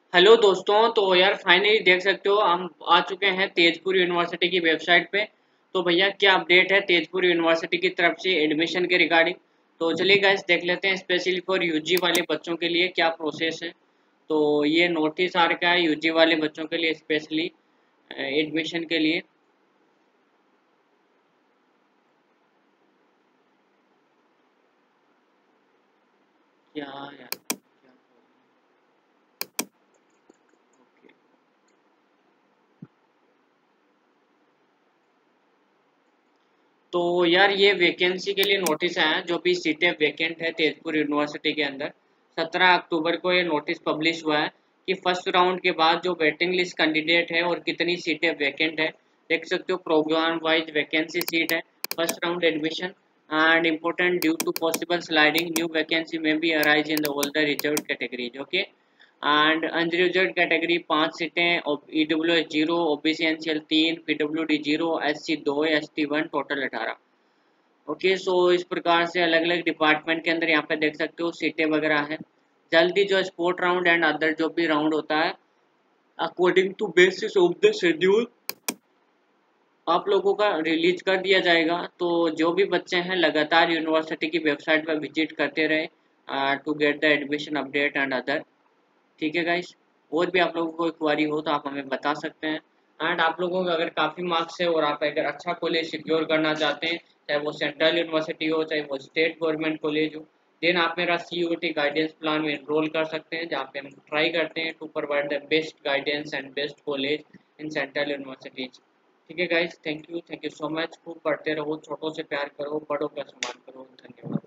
Hello दोस्तों। तो यार फाइनली देख सकते हो हम आ चुके हैं तेजपुर यूनिवर्सिटी की वेबसाइट पे। तो भैया क्या अपडेट है तेजपुर यूनिवर्सिटी की तरफ से एडमिशन के रिगार्डिंग। तो चलिए गाइस देख लेते हैं स्पेशली फॉर यूजी वाले बच्चों के लिए क्या प्रोसेस है। तो ये नोटिस आ रखा है यूजी वाले बच्चों के लिए स्पेशली एडमिशन के लिए। क्या यार क्या ओके। तो यार ये वैकेंसी के लिए नोटिस आया है, जो भी सीटें वैकेंट है तेजपुर यूनिवर्सिटी के अंदर। 17 अक्टूबर को ये नोटिस पब्लिश हुआ है कि फर्स्ट राउंड के बाद जो वेटिंग लिस्ट कैंडिडेट है और कितनी सीटें वैकेंट है। देख सकते हो प्रोग्राम वाइज वैकेंसी सीट है। First round admission and important due to possible sliding new vacancy में be arise in the all the reserve categories. Okay. And unreserve category 5 सीटें, EWS 0, OBC NCL 3, PWD 0, SC 2, ST 1, total 18। Okay. So इस प्रकार से अलग अलग department के अंदर यहाँ पे देख सकते हो सीटें वगैरह हैं। जल्दी जो स्पोर्ट राउंड एंड अदर जो भी राउंड होता है according to basis of the schedule आप लोगों का रिलीज कर दिया जाएगा। तो जो भी बच्चे हैं लगातार यूनिवर्सिटी की वेबसाइट पर विजिट करते रहे to get the admission update and other. ठीक है गाइस। और भी आप लोगों को कोई क्वारी हो तो आप हमें बता सकते हैं। एंड आप लोगों का अगर काफ़ी मार्क्स है और आप अगर अच्छा कॉलेज सिक्योर करना चाहते हैं, चाहे वो सेंट्रल यूनिवर्सिटी हो चाहे वो स्टेट गवर्नमेंट कॉलेज हो, देन आप मेरा CUET गाइडेंस प्लान में एनरोल कर सकते हैं, जहाँ पे हम ट्राई करते हैं to provide the best guidance and best college in central universities. ठीक है guys, thank you so much. खूब पढ़ते रहो, छोटों से प्यार करो, बड़ों का सम्मान करो। धन्यवाद।